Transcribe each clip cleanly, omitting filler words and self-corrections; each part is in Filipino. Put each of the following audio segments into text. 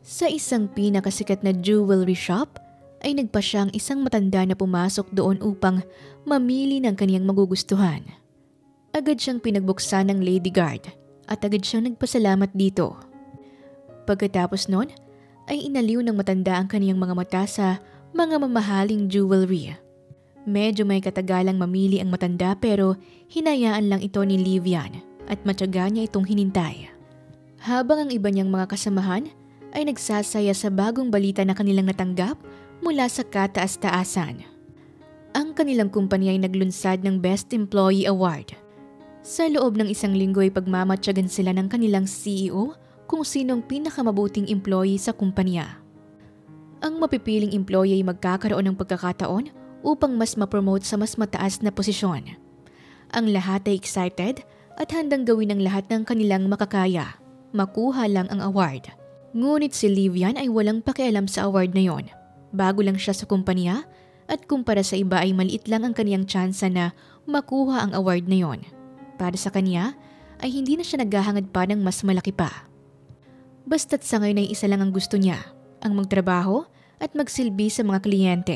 Sa isang pinakasikat na jewelry shop ay nagpa siya ang isang matanda na pumasok doon upang mamili ng kaniyang magugustuhan. Agad siyang pinagbuksan ng lady guard at agad siyang nagpasalamat dito. Pagkatapos nun ay inaliw ng matanda ang kaniyang mga mata sa mga mamahaling jewelry. Medyo may katagalang mamili ang matanda pero hinayaan lang ito ni Livian at matyaga niya itong hinintay. Habang ang iba niyang mga kasamahan ay nagsasaya sa bagong balita na kanilang natanggap mula sa kataas-taasan. Ang kanilang kumpanya ay naglunsad ng Best Employee Award. Sa loob ng isang linggo ay pagmamatyagan sila ng kanilang CEO kung sinong pinakamabuting employee sa kumpanya. Ang mapipiling employee ay magkakaroon ng pagkakataon upang mas ma-promote sa mas mataas na posisyon. Ang lahat ay excited at handang gawin ang lahat ng kanilang makakaya. Makuha lang ang award. Ngunit si Livian ay walang pakialam sa award na yon. Bago lang siya sa kumpanya at kumpara sa iba ay maliit lang ang kaniyang tsansa na makuha ang award na yon. Para sa kanya ay hindi na siya naghahangad pa ng mas malaki pa. Basta't sa ngayon ay isa lang ang gusto niya, ang magtrabaho at magsilbi sa mga kliyente.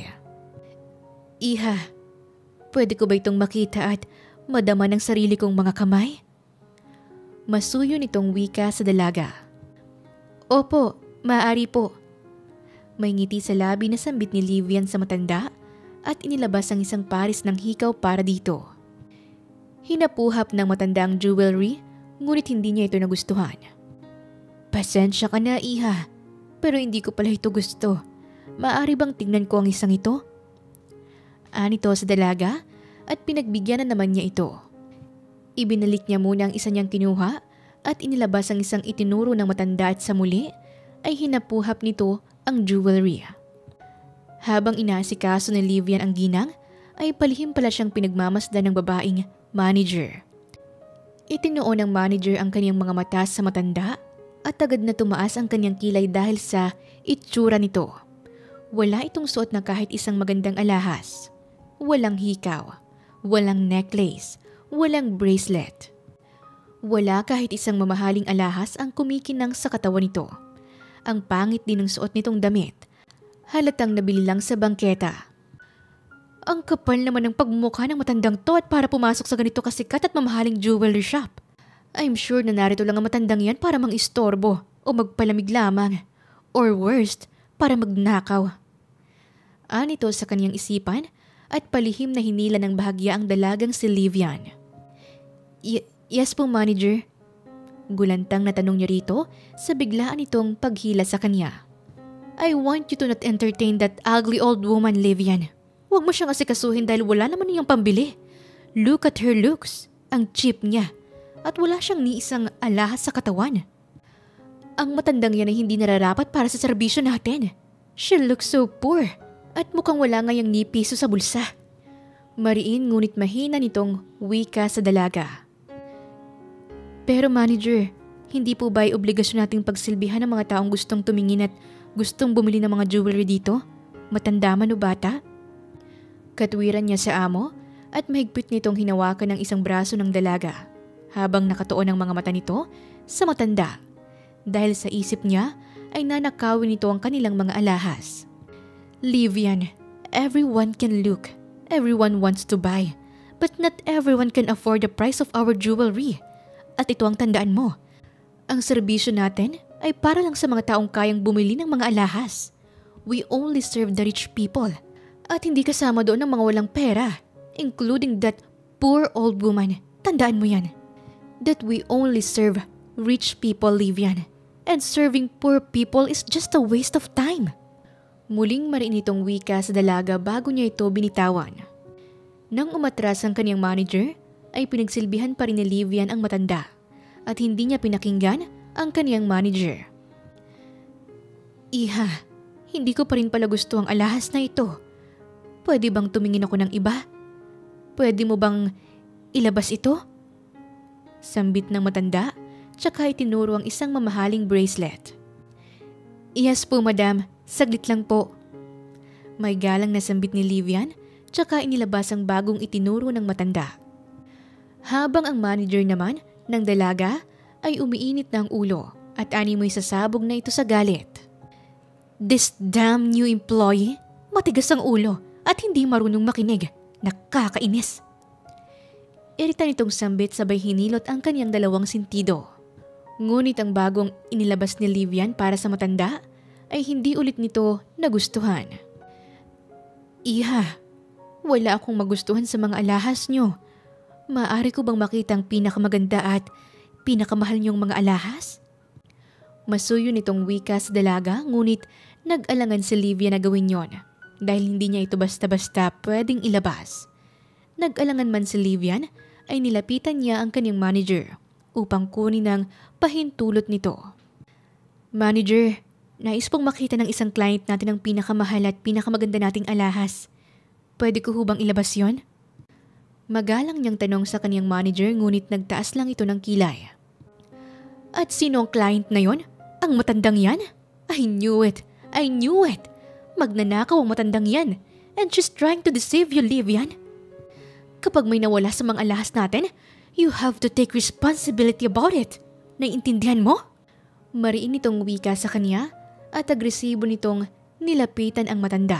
Iha, pwede ko ba itong makita at madama ng sarili kong mga kamay? Masuyo nitong wika sa dalaga. Opo, maaari po. May ngiti sa labi na sambit ni Livian sa matanda at inilabas ang isang paris ng hikaw para dito. Hinapuhap ng matanda ang jewelry ngunit hindi niya ito nagustuhan. Pasensya ka na, iha, pero hindi ko pala ito gusto. Maaari bang tingnan ko ang isang ito? Anito sa dalaga at pinagbigyan na naman niya ito. Ibinalik niya muna ang isa niyang kinuha at inilabas ang isang itinuro ng matanda at sa muli ay hinapuhap nito ang jewelry. Habang inaasikaso ni Livian ang ginang ay palihim pala siyang pinagmamasdan ng babaeng manager. Itinuon ng manager ang kaniyang mga mata sa matanda at agad na tumaas ang kaniyang kilay dahil sa itsura nito. Wala itong suot na kahit isang magandang alahas. Walang hikaw, walang necklace, walang bracelet. Wala kahit isang mamahaling alahas ang kumikinang sa katawan nito. Ang pangit din ng suot nitong damit. Halatang nabili lang sa bangketa. Ang kapal naman ng pagmumukha ng matandang to at para pumasok sa ganito kasikat at mamahaling jewelry shop. I'm sure na narito lang ang matandang yan para mang-istorbo o magpalamig lamang. Or worst, para magnakaw. Anito sa kanyang isipan at palihim na hinila ng bahagya ang dalagang si Livian. Yes po, manager. Gulantang na tanong niya rito sa biglaan itong paghila sa kanya. I want you to not entertain that ugly old woman, Livian. Huwag mo siyang asikasuhin dahil wala naman niyang pambili. Look at her looks. Ang cheap niya. At wala siyang ni isang alahas sa katawan. Ang matandang yan ay hindi nararapat para sa serbisyo natin. She looks so poor. At mukhang wala ngayang ni piso sa bulsa. Mariin ngunit mahina nitong wika sa dalaga. Pero manager, hindi po ba ay obligasyon nating pagsilbihan ng mga taong gustong tumingin at gustong bumili ng mga jewelry dito? Matanda man o bata? Katwiran niya sa amo at mahigpit nitong hinawakan ng isang braso ng dalaga habang nakatuon ang mga mata nito sa matanda. Dahil sa isip niya ay nanakawin nito ang kanilang mga alahas. Livian, everyone can look, everyone wants to buy, but not everyone can afford the price of our jewelry. At ito ang tandaan mo, ang serbisyo natin ay para lang sa mga taong kayang bumili ng mga alahas. We only serve the rich people, at hindi kasama doon ang mga walang pera, including that poor old woman. Tandaan mo yan. That we only serve rich people, Livian, and serving poor people is just a waste of time. Muling mariin itong wika sa dalaga bago niya ito binitawan. Nang umatras ang kanyang manager, ay pinagsilbihan pa rin ni Livian ang matanda at hindi niya pinakinggan ang kanyang manager. Iha, hindi ko pa rin pala gusto ang alahas na ito. Pwede bang tumingin ako ng iba? Pwede mo bang ilabas ito? Sambit ng matanda, tsaka itinuro ang isang mamahaling bracelet. Yes po, madam. Saglit lang po. May galang na sambit ni Livian, tsaka inilabas ang bagong itinuro ng matanda. Habang ang manager naman ng dalaga ay umiinit na ang ulo at animoy sasabog na ito sa galit. This damn new employee, matigas ang ulo at hindi marunong makinig. Nakakainis. Irita nitong sambit sabay hinilot ang kanyang dalawang sentido. Ngunit ang bagong inilabas ni Livian para sa matanda ay hindi ulit nito nagustuhan. Iha, wala akong magustuhan sa mga alahas nyo. Maaari ko bang makita ang pinakamaganda at pinakamahal niyong mga alahas? Masuyo nitong wika sa dalaga ngunit nag-alangan si Livia na gawin yon dahil hindi niya ito basta-basta pwedeng ilabas. Nag-alangan man si Livian ay nilapitan niya ang kanyang manager upang kunin ang pahintulot nito. Manager, nais pong makita ng isang client natin ang pinakamahal at pinakamaganda nating alahas. Pwede ko hubang ilabas yon? Magalang niyang tanong sa kanyang manager ngunit nagtaas lang ito ng kilay. At sino ang client na yon? Ang matandang yan? I knew it! I knew it! Magnanakaw ang matandang yan and she's trying to deceive you, Livian. Kapag may nawala sa mga alahas natin, you have to take responsibility about it. Naiintindihan mo? Mariin nitong wika sa kanya at agresibo nitong nilapitan ang matanda.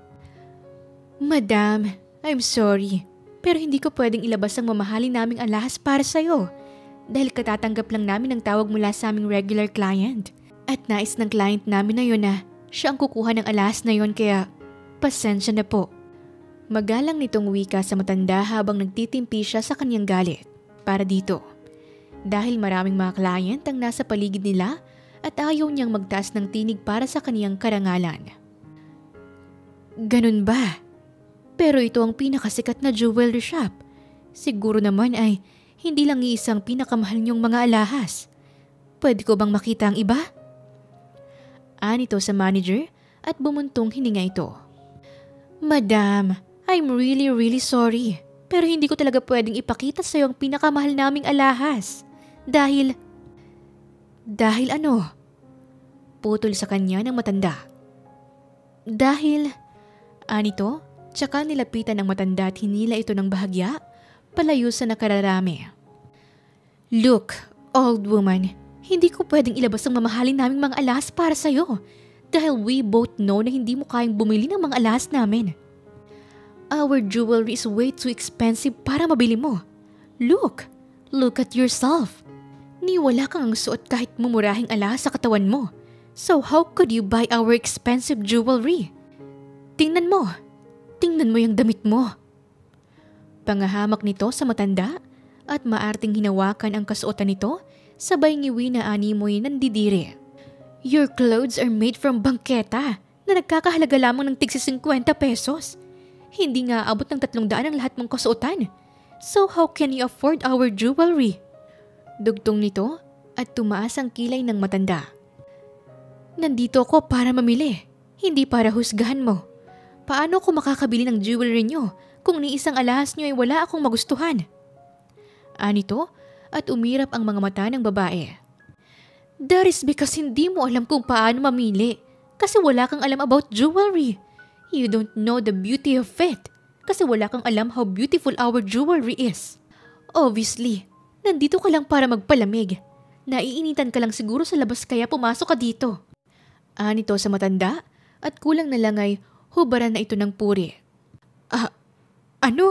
Madam, I'm sorry, pero hindi ko pwedeng ilabas ang mamahalin naming alahas para sa'yo dahil katatanggap lang namin ng tawag mula sa aming regular client. At nais ng client namin na yun na siya ang kukuha ng alahas na yun kaya pasensya na po. Magalang nitong wika sa matanda habang nagtitimpi siya sa kanyang galit para dito. Dahil maraming mga client ang nasa paligid nila at ayaw niyang magtaas ng tinig para sa kanyang karangalan. Ganun ba? Pero ito ang pinakasikat na jewelry shop. Siguro naman ay hindi lang iisang pinakamahal niyong mga alahas. Pwede ko bang makita ang iba? Anito sa manager at bumuntong hininga ito. Madam, I'm really sorry. Pero hindi ko talaga pwedeng ipakita sa iyo ang pinakamahal naming alahas. Dahil ano? Putol sa kanya ng matanda. Dahil, anito, tsaka nilapitan ng matanda at hinila ito ng bahagya, palayo sa nakararami. Look, old woman, hindi ko pwedeng ilabas ang mamahalin naming mga alahas para sa iyo. Dahil we both know na hindi mo kayang bumili ng mga alahas namin. Our jewelry is way too expensive para mabili mo. Look at yourself. Ni wala kang ang suot kahit mumurahing alahas sa katawan mo. So how could you buy our expensive jewelry? Tingnan mo yung damit mo. Pangahamak nito sa matanda at maarting hinawakan ang kasuotan nito sabay ngiwi na animoy nandidiri. Your clothes are made from bangketa na nagkakahalaga lamang ng tigsi 50 pesos. Hindi nga abot ng 300 ang lahat mong kasuotan. So how can you afford our jewelry? Dugtong nito at tumaas ang kilay ng matanda. Nandito ako para mamili, hindi para husgahan mo. Paano ako makakabili ng jewelry nyo kung ni isang alahas nyo ay wala akong magustuhan? Anito at umirap ang mga mata ng babae. That is because hindi mo alam kung paano mamili kasi wala kang alam about jewelry. You don't know the beauty of it kasi wala kang alam how beautiful our jewelry is. Obviously, nandito ka lang para magpalamig. Naiinitan ka lang siguro sa labas kaya pumasok ka dito. Anito sa matanda at kulang na lang ay hubaran na ito ng puri. Ano?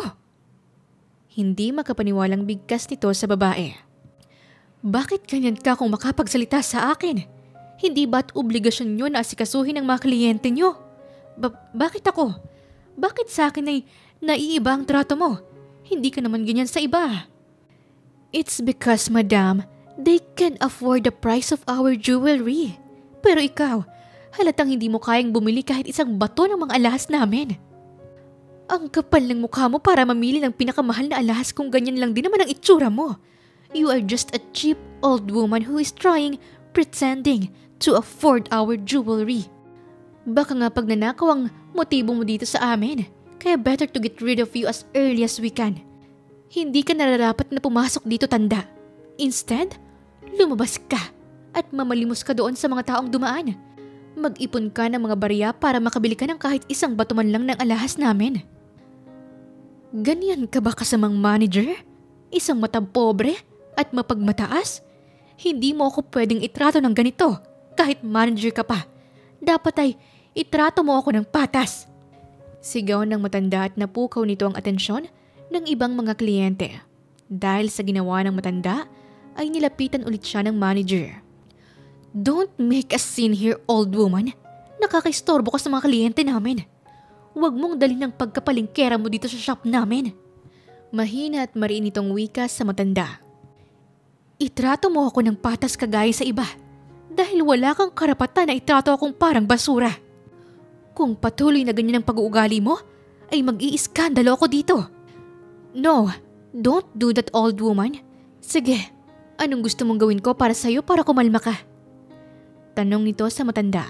Hindi makapaniwalang bigkas nito sa babae. Bakit ganyan ka kung makapagsalita sa akin? Hindi ba't obligasyon nyo na asikasuhin ang mga kliyente nyo? Bakit ako? Bakit sa akin ay naiiba ang trato mo? Hindi ka naman ganyan sa iba. It's because, madam, they can afford the price of our jewelry. Pero ikaw, halatang hindi mo kayang bumili kahit isang bato ng mga alahas namin. Ang kapal ng mukha mo para mamili ng pinakamahal na alahas kung ganyan lang din naman ang itsura mo. You are just a cheap old woman who is pretending to afford our jewelry. Baka nga pagnanakaw ang motibo mo dito sa amin, kaya better to get rid of you as early as we can. Hindi ka nararapat na pumasok dito, tanda. Instead, lumabas ka at mamalimos ka doon sa mga taong dumaan. Mag-ipon ka ng mga barya para makabili ka ng kahit isang bato man lang ng alahas namin. Ganyan ka ba kasamang manager? Isang pobre at mapagmataas? Hindi mo ako pwedeng itrato ng ganito kahit manager ka pa. Dapat ay itrato mo ako ng patas. Sigaw ng matanda at napukaw nito ang atensyon ng ibang mga kliyente. Dahil sa ginawa ng matanda, ay nilapitan ulit siya ng manager. Don't make a scene here, old woman. Nakakaistorbo ka sa mga kliyente namin. Huwag mong dalhin ang pagkapalingkera mo dito sa shop namin. Mahina at mariin itong wika sa matanda. Itrato mo ako ng patas kagaya sa iba dahil wala kang karapatan na itrato akong parang basura. Kung patuloy na ganyan ang pag-uugali mo, ay mag-iiskandalo ako dito. No, don't do that, old woman. Sige, anong gusto mong gawin ko para sa'yo para kumalma ka? Tanong nito sa matanda.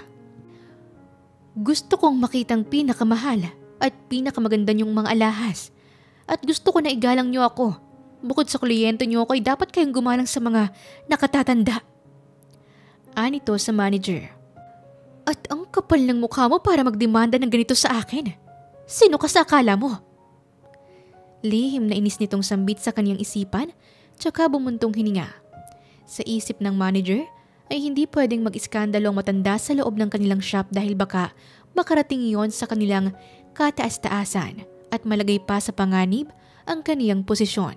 Gusto kong makitang pinakamahal at pinakamaganda niyong mga alahas. At gusto ko na igalang niyo ako. Bukod sa kliyente niyo ako ay dapat kayong gumalang sa mga nakatatanda. Anito sa manager. At ang kapal ng mukha mo para magdemanda ng ganito sa akin. Sino ka sa akala mo? Lihim na inis nitong sambit sa kanyang isipan, tsaka bumuntong hininga. Sa isip ng manager, ay hindi pwedeng mag-iskandalo ang matanda sa loob ng kanilang shop dahil baka makarating iyon sa kanilang kataas-taasan at malagay pa sa panganib ang kaniyang posisyon.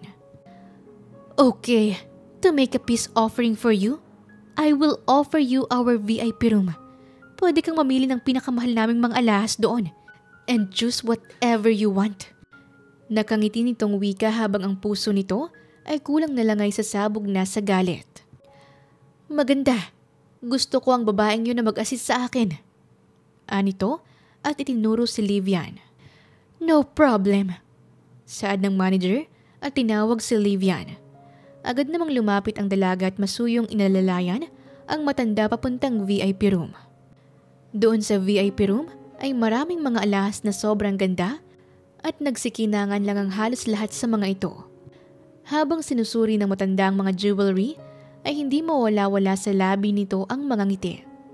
Okay, to make a peace offering for you, I will offer you our VIP room. Pwede kang mamili ng pinakamahal naming mga alahas doon and choose whatever you want. Nakangiti nitong wika habang ang puso nito ay kulang na langay sa sabog na sa galit. Maganda. Gusto ko ang babaeng yun na mag-assist sa akin. Anito at itinuro si Livian. No problem. Saad ng manager at tinawag si Livian. Agad namang lumapit ang dalaga at masuyong inalalayan ang matanda papuntang VIP room. Doon sa VIP room ay maraming mga alahas na sobrang ganda at nagsikinangan lang ang halos lahat sa mga ito. Habang sinusuri ng matanda ang mga jewelry, ay hindi mawala-wala sa labi nito ang mga ngiti.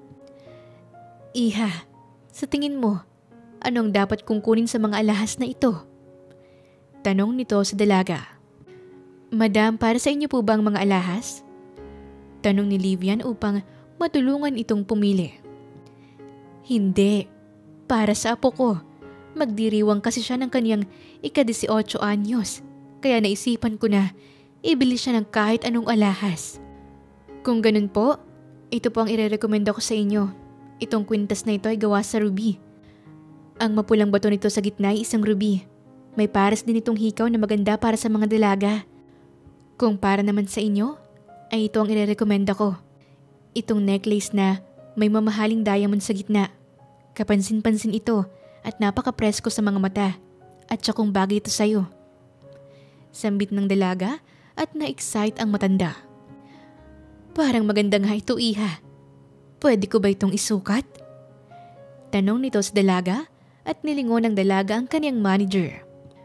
Iha, sa tingin mo, anong dapat kong kunin sa mga alahas na ito? Tanong nito sa dalaga. Madam, para sa inyo po ba ang mga alahas? Tanong ni Livian upang matulungan itong pumili. Hindi, para sa apo ko. Magdiriwang kasi siya ng kanyang ika-18 anyos, kaya naisipan ko na ibili siya ng kahit anong alahas. Kung ganun po, ito po ang irerekomenda ko sa inyo. Itong kwintas na ito ay gawa sa ruby. Ang mapulang bato nito sa gitna ay isang ruby. May pares din itong hikaw na maganda para sa mga dalaga. Kung para naman sa inyo, ay ito ang irerekomenda ko. Itong necklace na may mamahaling diamond sa gitna. Kapansin-pansin ito at napaka-presko sa mga mata. At tsakong bagay ito sa'yo. Sambit ng dalaga at na-excite ang matanda. Parang maganda nga ito, iha. Pwede ko ba itong isukat? Tanong nito sa dalaga at nilingon ng dalaga ang kanyang manager.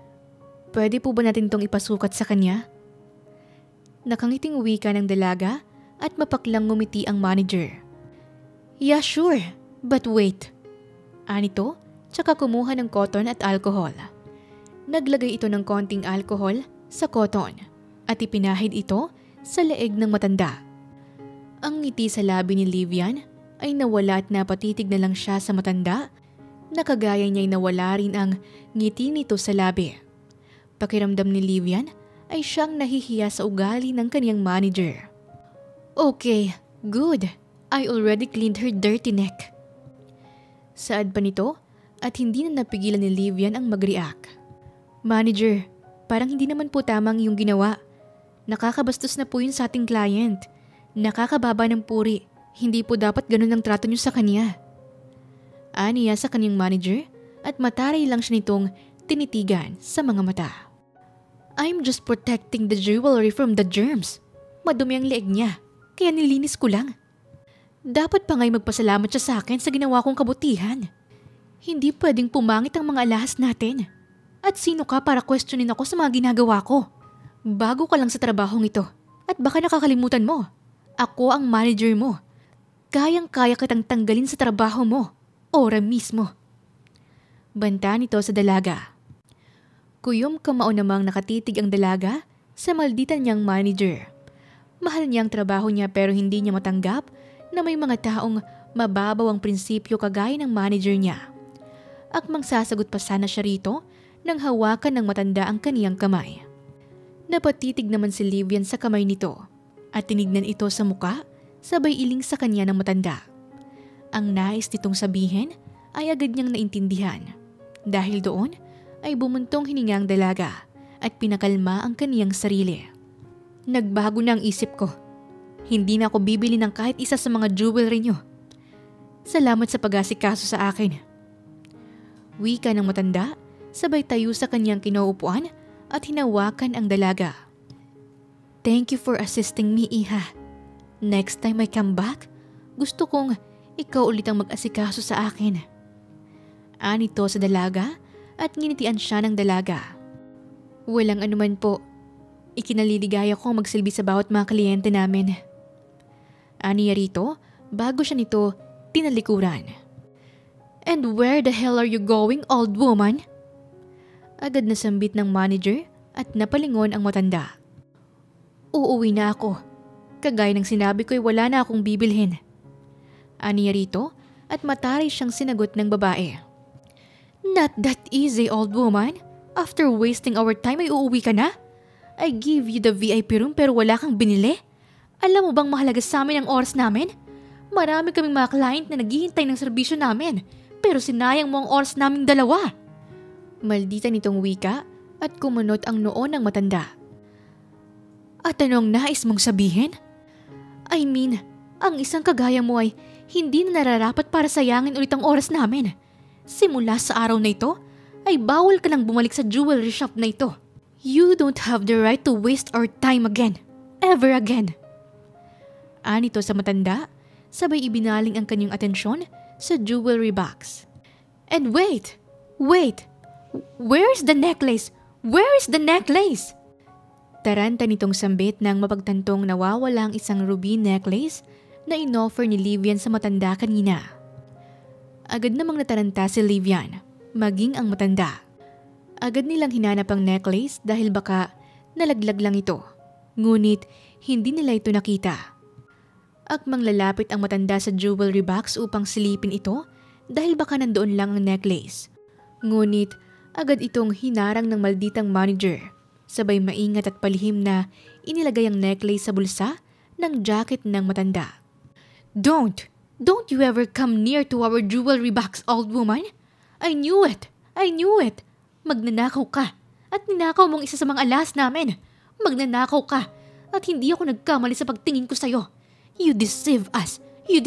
Pwede po ba natin itong ipasukat sa kanya? Nakangiting wika ng dalaga at mapaklang ngumiti ang manager. Yeah, sure. But wait. Anito, tsaka kumuha ng cotton at alcohol. Naglagay ito ng konting alcohol sa cotton at ipinahid ito sa leeg ng matanda. Ang ngiti sa labi ni Livian ay nawala at napatitig na lang siya sa matanda na kagaya niya'y nawala rin ang ngiti nito sa labi. Pakiramdam ni Livian ay siyang nahihiya sa ugali ng kaniyang manager. Okay, good. I already cleaned her dirty neck. Saad pa nito at hindi na napigilan ni Livian ang mag-react. Manager, parang hindi naman po tamang yung ginawa. Nakakabastos na po yun sa ating client. Nakakababa ng puri. Hindi po dapat ganun ang trato niyo sa kanya. Aniya sa kanyang manager at mataray lang siya nitong tinitigan sa mga mata. I'm just protecting the jewelry from the germs. Madumi ang leeg niya, kaya nilinis ko lang. Dapat pa nga'y magpasalamat siya sa akin sa ginawa kong kabutihan. Hindi pwedeng pumangit ang mga alahas natin. At sino ka para questionin ako sa mga ginagawa ko? Bago ka lang sa trabahong ito at baka nakakalimutan mo. Ako ang manager mo. Kayang-kaya kitang tanggalin sa trabaho mo. Ora mismo. Banta nito sa dalaga. Kuyom kamao namang nakatitig ang dalaga sa malditan niyang manager. Mahal niya ang trabaho niya pero hindi niya matanggap na may mga taong mababaw ang prinsipyo kagaya ng manager niya. Akmang sasagot pa sana siya rito nang hawakan ng matanda ang kaniyang kamay. Napatitig naman si Livian sa kamay nito at tinignan ito sa muka sabay iling sa kanya ng matanda. Ang nais nitong sabihin ay agad niyang naintindihan. Dahil doon ay bumuntong hininga ang dalaga at pinakalma ang kaniyang sarili. Nagbago na ang isip ko. Hindi na ako bibili ng kahit isa sa mga jewelry niyo. Salamat sa pag-asikaso sa akin. Wika ng matanda, sabay tayo sa kanyang kinauupuan at hinawakan ang dalaga. Thank you for assisting me, Iha. Next time I come back, gusto kong ikaw ulit ang mag-asikaso sa akin. Anito sa dalaga at nginitian siya ng dalaga. Walang anuman po. Ikinaliligaya ko ang magsilbi sa bawat mga kliyente namin. Aniya rito bago siya nito tinalikuran. And where the hell are you going, old woman? Agad na sambit ng manager at napalingon ang matanda. Uuwi na ako. Kagaya ng sinabi ko'y wala na akong bibilhin. Aniya rito at mataray siyang sinagot ng babae. Not that easy, old woman. After wasting our time ay uuwi ka na? I give you the VIP room pero wala kang binili? Alam mo bang mahalaga sa amin ang oras namin? Marami kaming mga client na naghihintay ng serbisyo namin pero sinayang mo ang oras naming dalawa. Maldita nitong wika at kumunot ang noo ng matanda. At anong nais mong sabihin? I mean, ang isang kagaya mo ay hindi na nararapat para sayangin ulit ang oras namin. Simula sa araw na ito, ay bawal ka nang bumalik sa jewelry shop na ito. You don't have the right to waste our time again. Ever again. Anito sa matanda, sabay ibinaling ang kanyang atensyon sa jewelry box. And wait! Where's the necklace? Where's the necklace? Taranta nitong sambit nang mapagtantong nawawala ang isang ruby necklace na inoffer ni Livian sa matanda kanina. Agad namang nataranta si Livian, maging ang matanda. Agad nilang hinanap ang necklace dahil baka nalaglag lang ito. Ngunit hindi nila ito nakita. Akmang lalapit ang matanda sa jewelry box upang silipin ito dahil baka nandoon lang ang necklace. Ngunit agad itong hinarang ng malditang manager. Sabay maingat at palihim na inilagay ang necklace sa bulsa ng jacket ng matanda. Don't you ever come near to our jewelry box, old woman. I knew it. Magnanakaw ka at ninakaw mong isa sa mga alahas namin. Magnanakaw ka at hindi ako nagkamali sa pagtingin ko sa'yo. You deceive us.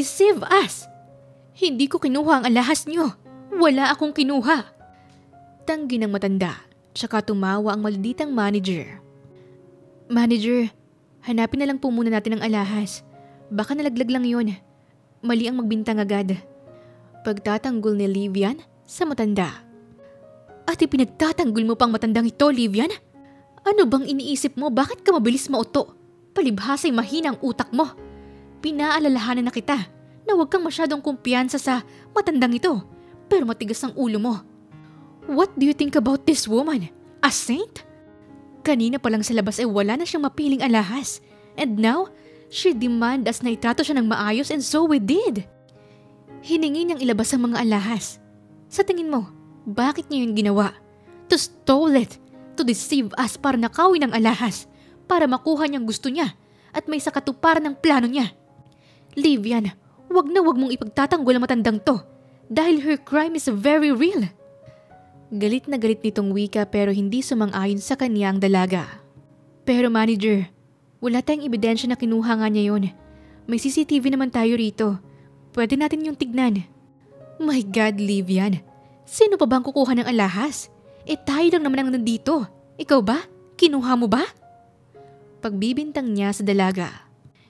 Hindi ko kinuha ang alahas niyo. Wala akong kinuha. Tanggi ng matanda, tsaka tumawa ang malditang manager. Manager, hanapin na lang po muna natin ang alahas. Baka nalaglag lang yun. Mali ang magbintang agad. Pagtatanggol ni Livian sa matanda. At ipinagtatanggol mo pang matandang ito, Livian? Ano bang iniisip mo? Bakit ka mabilis mauto? Palibhasa'y mahina ang utak mo. Pinaalalahanan na kita na huwag kang masyadong kumpiyansa sa matandang ito. Pero matigas ang ulo mo. What do you think about this woman? A saint? Kanina pa lang sa labas ay wala na siyang mapiling alahas. And now, she demand us na itrato siya ng maayos and so we did. Hiningi niyang ilabas ang mga alahas. Sa tingin mo, bakit niya yun ginawa? To stole it. To deceive us para nakawin ang alahas. Para makuha niyang gusto niya. At may sakatuparan ng plano niya. Livian, wag mong ipagtatanggol ang matandang to. Dahil her crime is very real. Galit na galit nitong wika pero hindi sumang-ayon sa kanya ang dalaga. Pero manager, wala tayong ebidensya na kinuha nga niya yun. May CCTV naman tayo rito. Pwede natin yung tignan. My God, Livian. Sino pa bang kukuha ng alahas? Tayo lang naman ang nandito. Ikaw ba? Kinuha mo ba? Pagbibintang niya sa dalaga.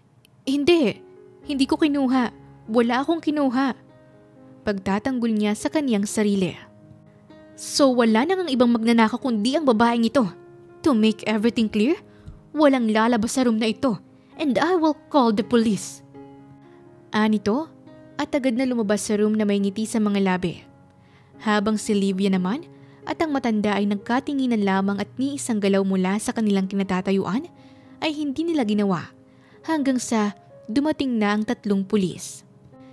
Hindi ko kinuha. Wala akong kinuha. Pagtatanggol niya sa kaniyang sarili. So wala nang ang ibang magnanakaw kundi ang babaeng ito. To make everything clear, walang lalabas sa room na ito and I will call the police. Anito at agad na lumabas sa room na may ngiti sa mga labi. Habang si Livia naman at ang matanda ay nagkatinginan lamang at ni isang galaw mula sa kanilang kinatatayuan ay hindi nila ginawa hanggang sa dumating na ang 3 pulis.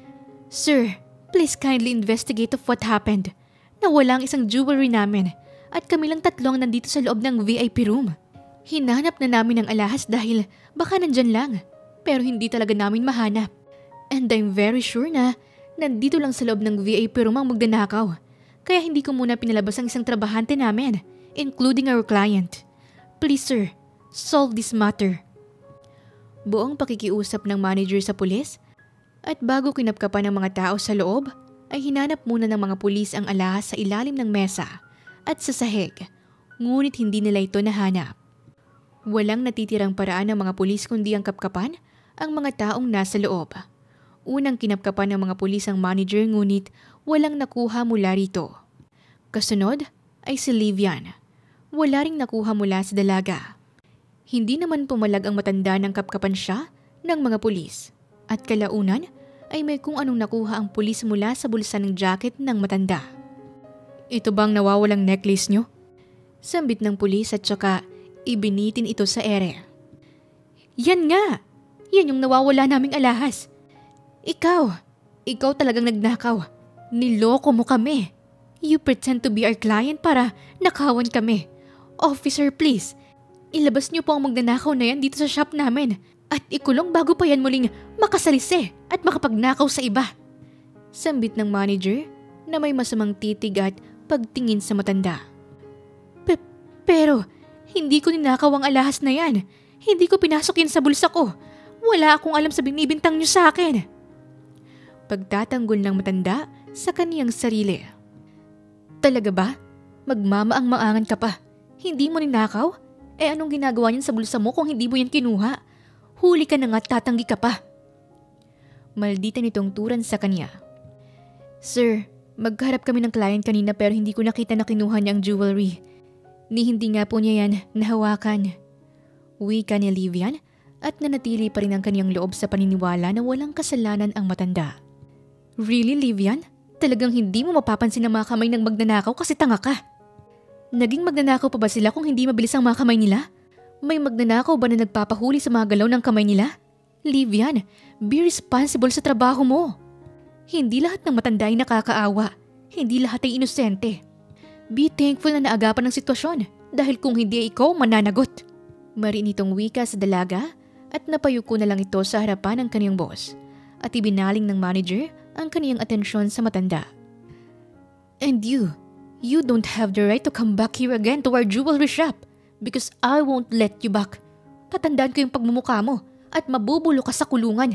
Sir, please kindly investigate of what happened. Nawala ang isang jewelry namin at kami lang tatlong nandito sa loob ng VIP room. Hinanap na namin ang alahas dahil baka nandyan lang, pero hindi talaga namin mahanap. And I'm very sure na nandito lang sa loob ng VIP room ang magnanakaw. Kaya hindi ko muna pinalabas ang isang trabahante namin, including our client. Please sir, solve this matter. Buong pakikiusap ng manager sa pulis at bago kinapkapan ng mga tao sa loob, ay hinanap muna ng mga pulis ang alahas sa ilalim ng mesa at sa sahig, ngunit hindi nila ito nahanap. Walang natitirang paraan ng mga pulis kundi ang kapkapan ang mga taong nasa loob. Unang kinapkapan ng mga pulis ang manager ngunit walang nakuha mula rito. Kasunod ay si Livian. Wala ring nakuha mula sa dalaga. Hindi naman pumalag ang matanda ng kapkapan siya ng mga pulis. At kalaunan ay may kung anong nakuha ang pulis mula sa bulsa ng jacket ng matanda. Ito bang nawawalang necklace nyo? Sambit ng pulis at saka ibinitin ito sa ere. Yan nga! Yan yung nawawala naming alahas. Ikaw talagang nagnakaw. Niloko mo kami. You pretend to be our client para nakawan kami. Officer, please. Ilabas niyo po ang magnanakaw na yan dito sa shop namin at ikulong bago pa yan muling makasalisi at makapagnakaw sa iba. Sambit ng manager na may masamang titig at pagtingin sa matanda. Pero hindi ko ninakaw ang alahas na yan. Hindi ko pinasok yan sa bulsa ko. Wala akong alam sa binibintang niyo sa akin. Pagtatanggol ng matanda sa kaniyang sarili. Talaga ba? Magmamaang-maangan ka pa. Hindi mo ninakaw? Anong ginagawa niyan sa bulsa mo kung hindi mo yan kinuha? Huli ka na nga at tatanggi ka pa. Maldita nitong turan sa kanya. Sir, magharap kami ng client kanina pero hindi ko nakita na kinuha niya ang jewelry. Hindi nga po niya yan nahawakan. Wika ni Livian at nanatili pa rin ang kaniyang loob sa paniniwala na walang kasalanan ang matanda. Really, Livian? Talagang hindi mo mapapansin ang mga kamay ng magnanakaw kasi tanga ka. Naging magnanakaw pa ba sila kung hindi mabilis ang mga kamay nila? May magnanakaw ba na nagpapahuli sa mga galaw ng kamay nila? Livian, be responsible sa trabaho mo. Hindi lahat ng matanda ay nakakaawa. Hindi lahat ay inosente. Be thankful na naagapan ng sitwasyon dahil kung hindi ikaw mananagot. Mariin itong wika sa dalaga at napayuko na lang ito sa harapan ng kaniyang boss at ibinaling ng manager ang kaniyang atensyon sa matanda. And you don't have the right to come back here again to our jewelry shop because I won't let you back. Tatandaan ko yung pagmumukha mo at mabubulo ka sa kulungan.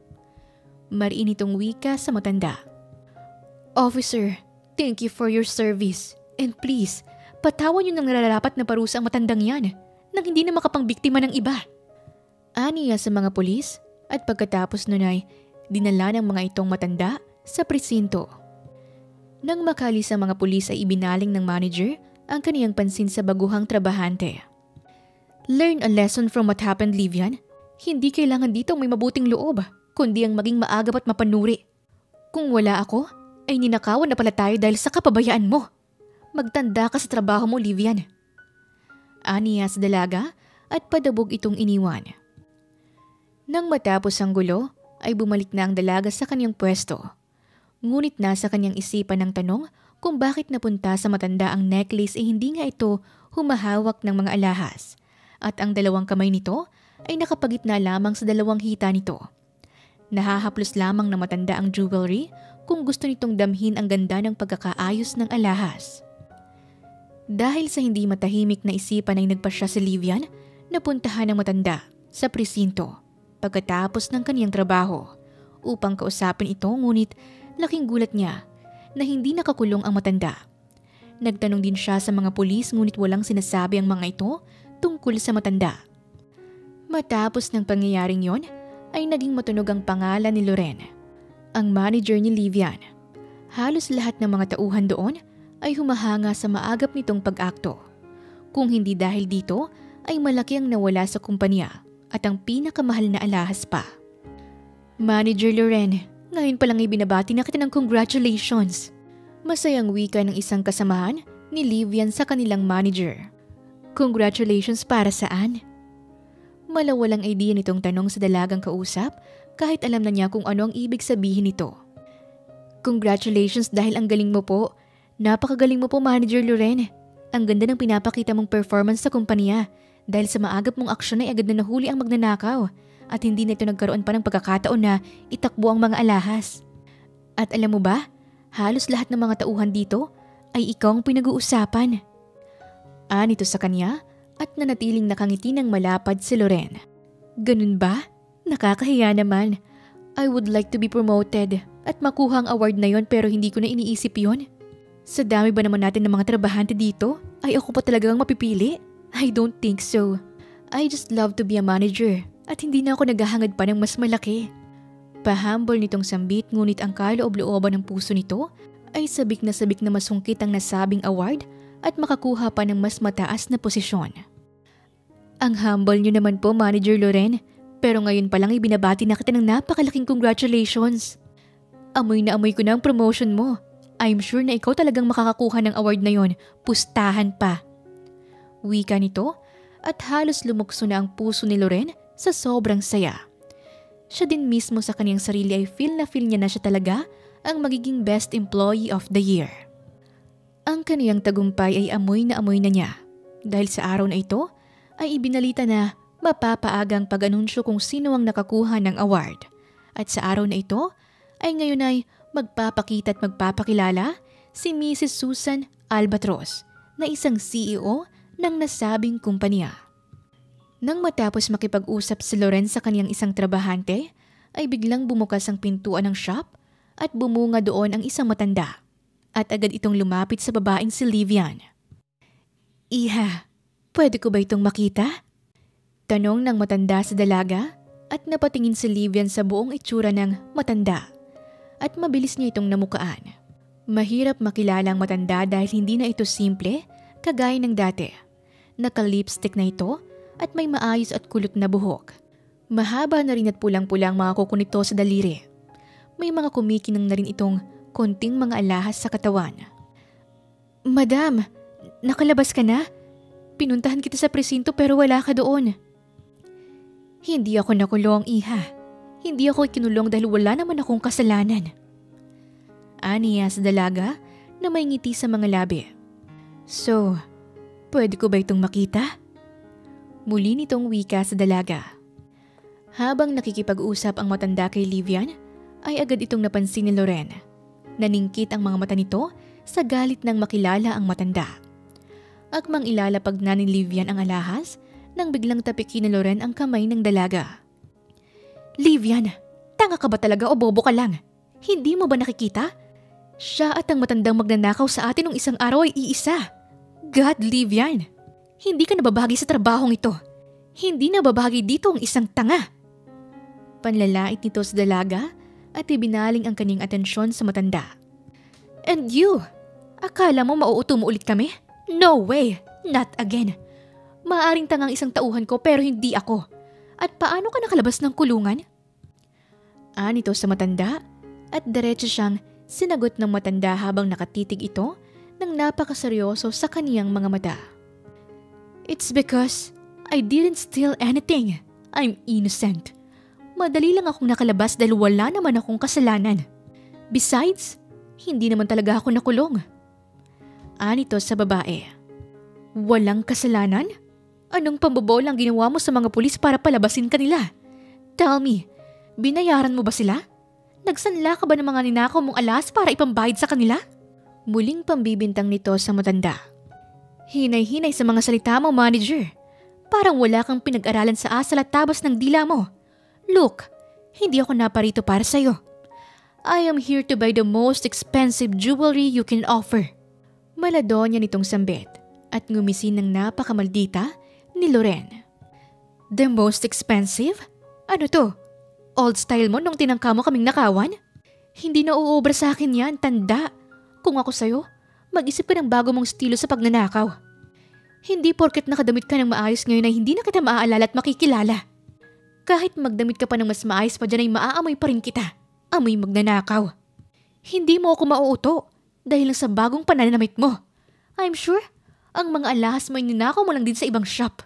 Mariin itong wika sa matanda. Officer, thank you for your service. And please, patawan niyo ng nararapat na parusa ang matandang yan nang hindi na makapangbiktima ng iba. Aniya sa mga pulis at pagkatapos nun ay dinala ng mga itong matanda sa presinto. Nang makalis ang mga pulis ay ibinaling ng manager ang kaniyang pansin sa baguhang trabahante. Learn a lesson from what happened, Livian. Hindi kailangan dito may mabuting loob, kundi ang maging maagap at mapanuri. Kung wala ako, ay ninakawan na pala tayo dahil sa kapabayaan mo. Magtanda ka sa trabaho mo, Livian. Aniya sa dalaga at padabog itong iniwan. Nang matapos ang gulo, ay bumalik na ang dalaga sa kanyang pwesto. Ngunit nasa kanyang isipan ng tanong kung bakit napunta sa matanda ang necklace ay hindi nga ito humahawak ng mga alahas. At ang dalawang kamay nito ay nakapagitna lamang sa dalawang hita nito. Nahahaplos lamang na matanda ang jewelry kung gusto nitong damhin ang ganda ng pagkakaayos ng alahas. Dahil sa hindi matahimik na isipan ay nagpa siya si Livian na puntahan ng matanda sa presinto pagkatapos ng kaniyang trabaho upang kausapin ito ngunit laking gulat niya na hindi nakakulong ang matanda. Nagtanong din siya sa mga pulis ngunit walang sinasabi ang mga ito tungkol sa matanda. Matapos ng pangyayaring yon ay naging matunog ang pangalan ni Loren, ang manager ni Livian. Halos lahat ng mga tauhan doon ay humahanga sa maagap nitong pag-akto. Kung hindi dahil dito, ay malaki ang nawala sa kumpanya at ang pinakamahal na alahas pa. Manager Loren, ngayon palang ibinabati na kita ng congratulations. Masayang wika ng isang kasamahan ni Livian sa kanilang manager. Congratulations para saan? Malawalang idea nitong tanong sa dalagang kausap kahit alam na niya kung ano ang ibig sabihin nito. Congratulations dahil ang galing mo po. Napakagaling mo po, Manager Loren. Ang ganda ng pinapakita mong performance sa kumpanya. Dahil sa maagap mong aksyon ay agad na nahuli ang magnanakaw. At hindi na ito nagkaroon pa ng pagkakataon na itakbo ang mga alahas. At alam mo ba, halos lahat ng mga tauhan dito ay ikaw ang pinag-uusapan. Nito sa kanya at nanatiling nakangiti ng malapad si Loren. Ganun ba? Nakakahiya naman. I would like to be promoted at makuha ang award na yon pero hindi ko na iniisip yon. Sa dami ba naman natin ng mga trabahante dito, ay ako pa talagang mapipili? I don't think so. I just love to be a manager at hindi na ako naghahangad pa ng mas malaki. Pahambol nitong sambit ngunit ang kaloob-looban ng puso nito ay sabik na masungkit ang nasabing award at makakuha pa ng mas mataas na posisyon. Ang humble nyo naman po, Manager Loren, pero ngayon pa lang ibinabati na kita ng napakalaking congratulations. Amoy na amoy ko na ang promotion mo. I'm sure na ikaw talagang makakakuha ng award na yon, pustahan pa. Wika nito at halos lumukso na ang puso ni Loren sa sobrang saya. Siya din mismo sa kaniyang sarili ay feel niya na siya talaga ang magiging best employee of the year. Ang kaniyang tagumpay ay amoy na niya dahil sa araw na ito ay ibinalita na mapapaagang pag-anunsyo kung sino ang nakakuha ng award. At sa araw na ito ay ngayon ay magpapakita at magpapakilala si Mrs. Susan Albatros na isang CEO ng nasabing kumpanya. Nang matapos makipag-usap si Loren sa kaniyang isang trabahante, ay biglang bumukas ang pintuan ng shop at bumunga doon ang isang matanda. At agad itong lumapit sa babaeng si Livian. Iha, pwede ko ba itong makita? Tanong ng matanda sa dalaga at napatingin si Livian sa buong itsura ng matanda. At mabilis niya itong namukaan. Mahirap makilala ang matanda dahil hindi na ito simple, kagaya ng dati. Naka-lipstick na ito at may maayos at kulot na buhok. Mahaba na rin at pulang-pulang mga kuko nito sa daliri. May mga kumikinang na rin itong konting mga alahas sa katawan. Madam, nakalabas ka na? Pinuntahan kita sa presinto pero wala ka doon. Hindi ako nakulong, iha. Hindi ako ikinulong dahil wala naman akong kasalanan. Aniya sa dalaga na may ngiti sa mga labi. So, pwede ko ba itong makita? Muli nitong wika sa dalaga. Habang nakikipag-usap ang matanda kay Livian, ay agad itong napansin ni Loren. Naningkit ang mga mata nito sa galit nang makilala ang matanda. Akmang ilalapag na ni Livian ang alahas nang biglang tapikin ni Loren ang kamay ng dalaga. Livian, tanga ka ba talaga o bobo ka lang? Hindi mo ba nakikita? Siya at ang matandang magnanakaw sa atin nung isang araw ay iisa. God, Livian, hindi ka nababahagi sa trabahong ito. Hindi nababahagi dito ang isang tanga. Panlalait nito sa dalaga at ibinaling ang kanyang atensyon sa matanda. And you, akala mo mauuto mo ulit kami? No way, not again. Maaring tangang isang tauhan ko pero hindi ako. At paano ka nakalabas ng kulungan? Nito sa matanda at diretso siyang sinagot ng matanda habang nakatitig ito ng napakaseryoso sa kaniyang mga mata. It's because I didn't steal anything. I'm innocent. Madali lang akong nakalabas dahil wala naman akong kasalanan. Besides, hindi naman talaga ako nakulong. Nito sa babae. Walang kasalanan? Anong pambobol ang ginawa mo sa mga pulis para palabasin kanila? Tell me, binayaran mo ba sila? Nagsanla ka ba ng mga ninakaw mong alas para ipambayad sa kanila? Muling pambibintang nito sa matanda. Hinay-hinay sa mga salita mo, manager. Parang wala kang pinag-aralan sa asal at tabas ng dila mo. Look, hindi ako naparito para sa'yo. I am here to buy the most expensive jewelry you can offer. Malado niya nitong sambit at ngumisin ng napakamaldita ni Loren. The most expensive? Ano to? Old style mo nung tinangka mo kaming nakawan? Hindi na uubra sa akin yan, tanda. Kung ako sa'yo, mag-isip ka ng bago mong estilo sa pagnanakaw. Hindi porket nakadamit ka ng maayos ngayon ay hindi na kita maaalala at makikilala. Kahit magdamit ka pa ng mas maayos pa dyan ay maaamoy pa rin kita. Amoy magnanakaw. Hindi mo ako mauuto dahil lang sa bagong pananamit mo. I'm sure ang mga alahas mo ay ninakaw mo lang din sa ibang shop.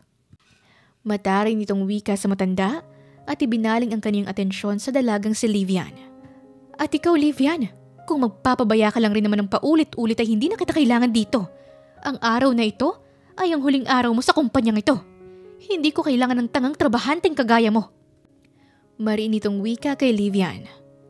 Mataray nitong wika sa matanda at ibinaling ang kanyang atensyon sa dalagang si Livian. At ikaw, Livian, Kung magpapabaya ka lang rin naman ng paulit-ulit ay hindi na kita kailangan dito. Ang araw na ito ay ang huling araw mo sa kumpanyang ito. Hindi ko kailangan ng tangang trabahanteng kagaya mo. Mariin itong wika kay Livian.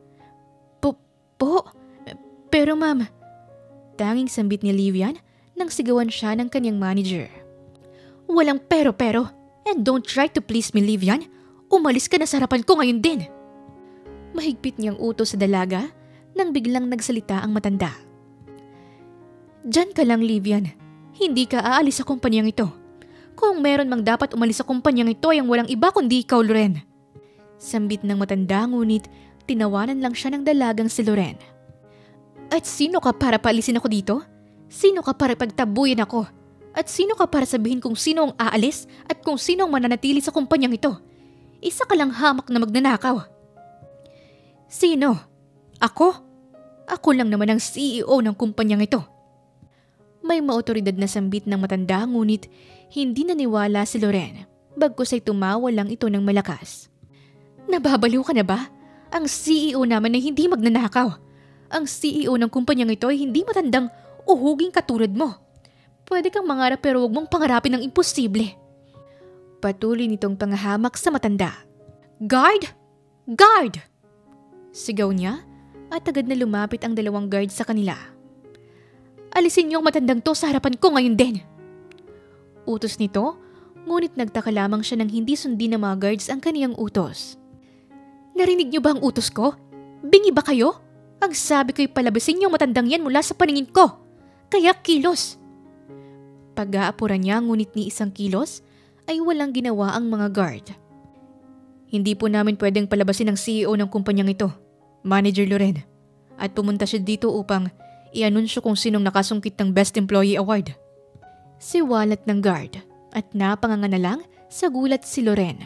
Pero ma'am, tanging sambit ni Livian nang sigawan siya ng kanyang manager. Walang pero, and don't try to please me, Livian. Umalis ka na sa harapan ko ngayon din. Mahigpit niyang utos sa dalaga nang biglang nagsalita ang matanda. Diyan ka lang, Livian. Hindi ka aalis sa kumpanyang ito. Kung meron mang dapat umalis sa kumpanyang ito ay ang walang iba kundi ikaw, Loren. Sambit ng matanda ngunit tinawanan lang siya ng dalagang si Loren. At sino ka para paalisin ako dito? Sino ka para pagtabuyan ako? At sino ka para sabihin kung sino ang aalis at kung sino ang mananatili sa kumpanyang ito? Isa ka lang hamak na magnanakaw. Sino? Ako? Ako lang naman ang CEO ng kumpanyang ito. May maotoridad na sambit ng matanda ngunit hindi naniwala si Loren. Bagkus ay tumawa lang ito ng malakas. Nababaliw ka na ba? Ang CEO naman ay hindi magnanakaw. Ang CEO ng kumpanyang ito ay hindi matandang uhuging katulad mo. Pwede kang mangarap pero huwag mong pangarapin ang imposible. Patuloy nitong pangahamak sa matanda. Guard! Guard! Sigaw niya at agad na lumapit ang dalawang guard sa kanila. Alisin niyo ang matandang to sa harapan ko ngayon din. Utos nito, ngunit nagtaka lamang siya nang hindi sundin ng mga guards ang kaniyang utos. Narinig niyo ba ang utos ko? Bingi ba kayo? Ang sabi ko'y palabasin yung matandang yan mula sa paningin ko. Kaya kilos. Pag-aapuran niya ngunit ni isang kilos ay walang ginawa ang mga guard. Hindi po namin pwedeng palabasin ang CEO ng kumpanyang ito, Manager Loren. At pumunta siya dito upang i-anunsyo kung sinong nakasungkit ng Best Employee Award. Siwalat ng guard at napanganga na lang sa gulat si Loren.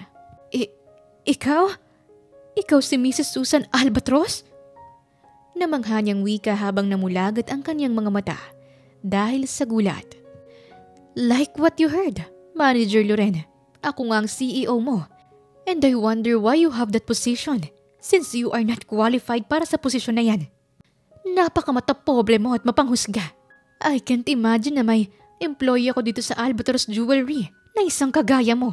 Ikaw? Ikaw si Mrs. Susan Albatros? Namangha niyang wika habang namulagat ang kanyang mga mata dahil sa gulat. Like what you heard, Manager Loren. Ako nga ang CEO mo. And I wonder why you have that position since you are not qualified para sa posisyon na yan. Napakamata pobre mo at mapanghusga. I can't imagine na may employee ako dito sa Albatros Jewelry na isang kagaya mo.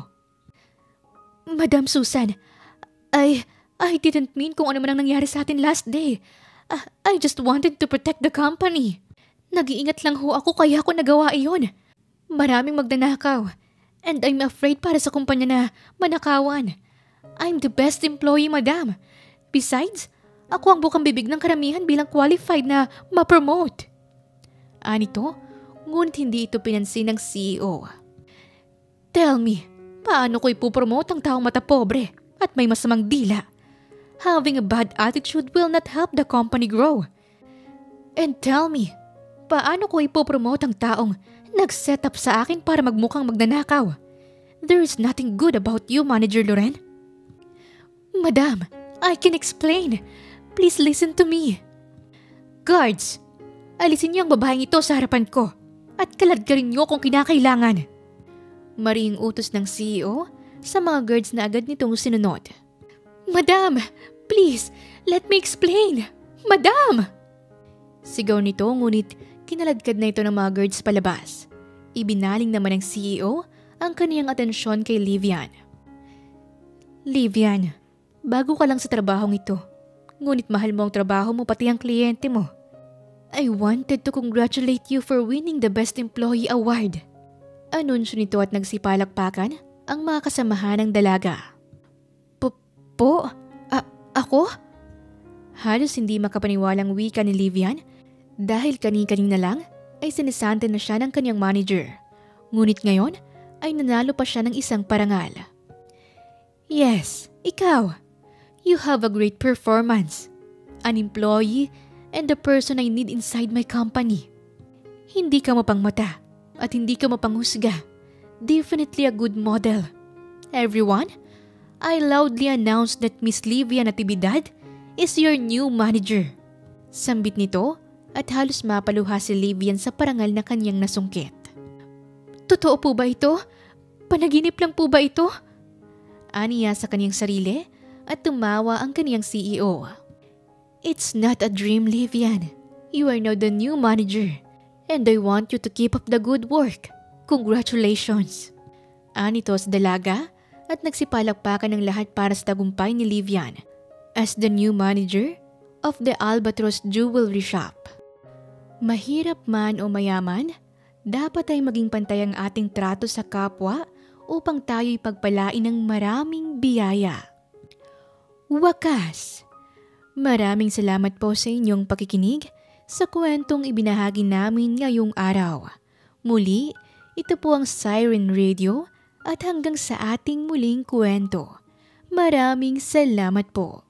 Madam Susan, I didn't mean kung ano man ang nangyari sa atin last day. I just wanted to protect the company. Nag-iingat lang ho ako kaya ako nagawa iyon. Maraming magnanakaw. And I'm afraid para sa kumpanya na manakawan. I'm the best employee, madam. Besides, ako ang bukang bibig ng karamihan bilang qualified na ma-promote. Anito, ngunit hindi ito pinansin ng CEO. Tell me, paano ko ipopromote ang taong mata pobre at may masamang dila? Having a bad attitude will not help the company grow. And tell me, paano ko ipopromote ang taong nag-set up sa akin para magmukhang magnanakaw? There is nothing good about you, Manager Loren. Madam, I can explain. Please listen to me. Guards, alisin niyo ang babaeng ito sa harapan ko at kaladkarin niyo kung kinakailangan. Mariing utos ng CEO sa mga guards na agad nitong sinunod. Madam, please, let me explain. Madam! Sigaw nito ngunit kinaladkad na ito ng mga guards palabas. Ibinaling naman ng CEO ang kaniyang atensyon kay Livian. Livian, bago ka lang sa trabahong ito. Ngunit mahal mo ang trabaho mo pati ang kliyente mo. I wanted to congratulate you for winning the Best Employee Award. Anunsyo nito at nagsipalakpakan ang mga kasamahan ng dalaga. Ako? Halos hindi makapaniwalang wika ni Livian dahil kani-kanina lang ay sinisante na siya ng kanyang manager. Ngunit ngayon ay nanalo pa siya ng isang parangal. Yes, ikaw. You have a great performance. An employee and the person I need inside my company. Hindi ka mapangmata at hindi ka mapanghusga. Definitely a good model. Everyone, I loudly announce that Miss Livia Natividad is your new manager. Sambit nito at halos mapaluha si Livian sa parangal na kanyang nasungkit. Totoo po ba ito? Panaginip lang po ba ito? Aniya sa kanyang sarili at tumawa ang kanyang CEO. It's not a dream, Livian. You are now the new manager and I want you to keep up the good work. Congratulations! Anito sa dalaga at nagsipalakpakan ng lahat para sa tagumpay ni Livian as the new manager of the Albatross Jewelry Shop. Mahirap man o mayaman, dapat ay maging pantay ang ating trato sa kapwa upang tayo'y pagpalain ng maraming biyaya. Wakas! Maraming salamat po sa inyong pakikinig sa kwentong ibinahagi namin ngayong araw. Muli, ito po ang Siren Radio at hanggang sa ating muling kwento. Maraming salamat po.